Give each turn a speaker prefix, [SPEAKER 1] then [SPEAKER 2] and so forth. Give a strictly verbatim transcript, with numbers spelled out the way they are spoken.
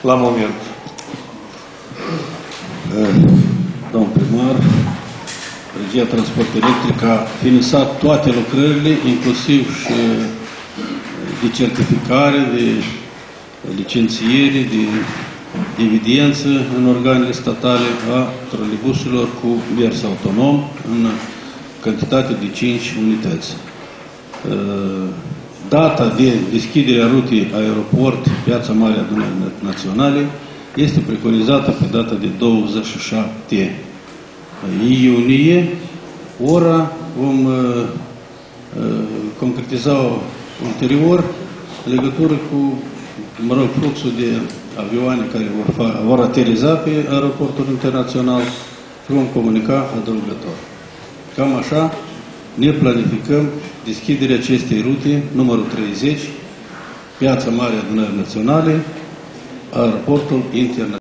[SPEAKER 1] la moment.
[SPEAKER 2] Domnul primar, Regia Transport Electric a finisat toate lucrările, inclusiv și de certificare, de licențiere, de evidență în organele statale a troleibusurilor cu mers autonom în cantitate de cinci unități. Data de deschidere a rutei aeroport Piața Mare Adunării Naționale este preconizată pe data de douăzeci și șapte iunie. Ora vom uh, uh, concretiza ulterior în legătură cu, mă rog, fluxul de avioane care vor, fa, vor ateriza pe aeroportul internațional și vom comunica adăugător. Cam așa ne planificăm deschiderea acestei rute, numărul treizeci, Piața Mare Adunării Naționale, aeroportul internațional.